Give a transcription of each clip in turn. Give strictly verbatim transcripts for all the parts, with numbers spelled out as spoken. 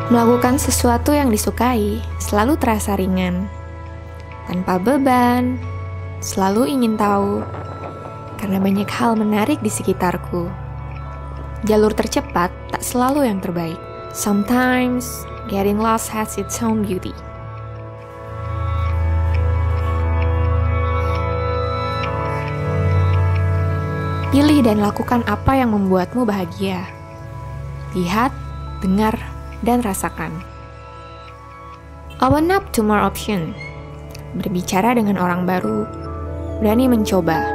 Melakukan sesuatu yang disukai selalu terasa ringan, tanpa beban, selalu ingin tahu, karena banyak hal menarik di sekitarku. Jalur tercepat tak selalu yang terbaik. Sometimes, getting lost has its own beauty. Pilih dan lakukan apa yang membuatmu bahagia. Lihat, dengar, dan rasakan. Open up to more option. Berbicara dengan orang baru, berani mencoba.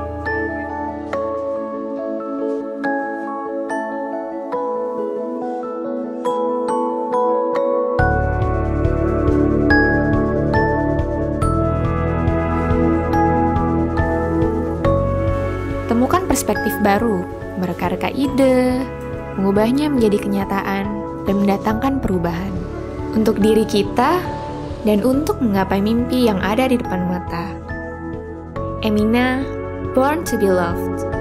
Temukan perspektif baru, mereka-reka ide, mengubahnya menjadi kenyataan, dan mendatangkan perubahan untuk diri kita dan untuk menggapai mimpi yang ada di depan mata. Emina, born to be loved.